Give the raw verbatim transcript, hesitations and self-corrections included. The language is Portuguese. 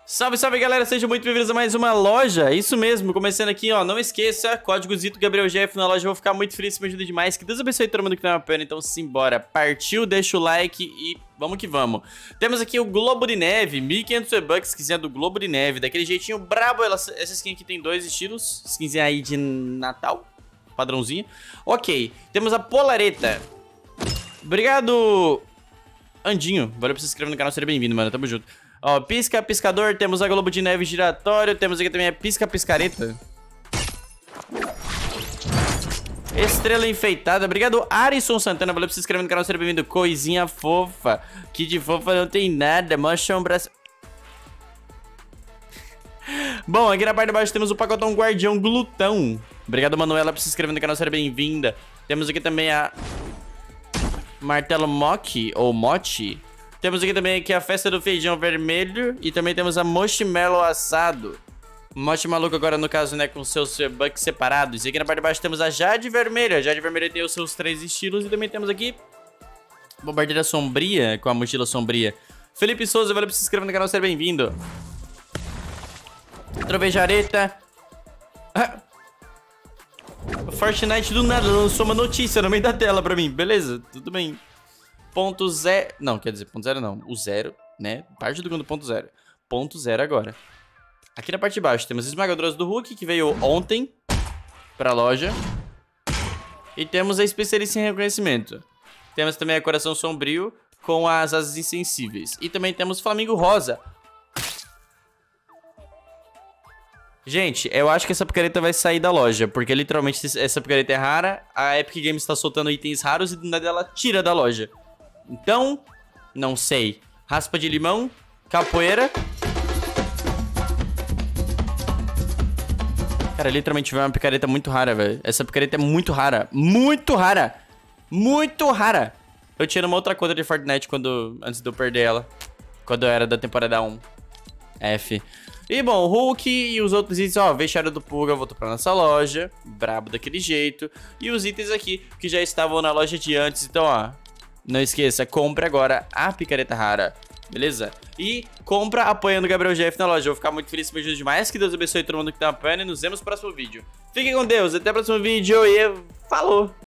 Salve, salve galera, sejam muito bem-vindos a mais uma loja. Isso mesmo, começando aqui, ó, não esqueça, código Zito Gabriel G F na loja, eu vou ficar muito feliz, me ajuda demais. Que Deus abençoe todo mundo que tá na pena, então simbora. Partiu, deixa o like e vamos que vamos. Temos aqui o Globo de Neve, mil e quinhentos V-Bucks, skinzinha do Globo de Neve, daquele jeitinho brabo. Ela, essa skin aqui tem dois estilos, skinzinha aí de Natal, padrãozinho. Ok, temos a Polareta. Obrigado, Andinho, valeu por se inscrever no canal, seja bem-vindo, mano, tamo junto. Ó, pisca, piscador, temos a Globo de Neve giratório, temos aqui também a pisca, piscareta. Estrela enfeitada, obrigado Arison Santana, valeu por se inscrever no canal, seja bem-vindo. Coisinha fofa, que de fofa não tem nada, mostra um braço. Bom, aqui na parte de baixo temos o pacotão Guardião Glutão. Obrigado Manuela por se inscrever no canal, seja bem-vinda. Temos aqui também a Martelo Mock, ou Mochi. Temos aqui também aqui a Festa do Feijão Vermelho. E também temos a Marshmallow Assado. Mochi maluco agora no caso, né, com seus bucks separados. E aqui na parte de baixo temos a Jade Vermelha. A Jade Vermelha tem os seus três estilos. E também temos aqui Bombardeira Sombria, com a mochila sombria. Felipe Souza, valeu por se inscrever no canal, seja bem-vindo. Trovejareta. Ah. Fortnite do nada lançou uma notícia no meio da tela pra mim. Beleza, tudo bem. Ponto zero. Não, quer dizer, ponto zero não. O zero, né? Parte do ponto zero. Ponto zero agora. Aqui na parte de baixo temos esmagadoras do Hulk, que veio ontem pra loja. E temos a especialista em reconhecimento. Temos também a Coração Sombrio com as asas insensíveis. E também temos Flamingo Rosa. Gente, eu acho que essa picareta vai sair da loja, porque literalmente essa picareta é rara, a Epic Games tá soltando itens raros e do nada ela tira da loja. Então, não sei. Raspa de limão, capoeira. Cara, literalmente veio uma picareta muito rara, velho. Essa picareta é muito rara, muito rara, muito rara. Eu tinha uma outra conta de Fortnite quando, antes de eu perder ela, quando eu era da temporada um. F. E bom, o Hulk e os outros itens, ó, vestiário do Pulga voltou pra nossa loja, brabo daquele jeito. E os itens aqui, que já estavam na loja de antes, então ó, não esqueça, compre agora a picareta rara, beleza? E compra apoiando o Gabriel G F na loja, eu vou ficar muito feliz, me ajuda demais, que Deus abençoe todo mundo que tá apoiando e nos vemos no próximo vídeo. Fiquem com Deus, até o próximo vídeo e falou!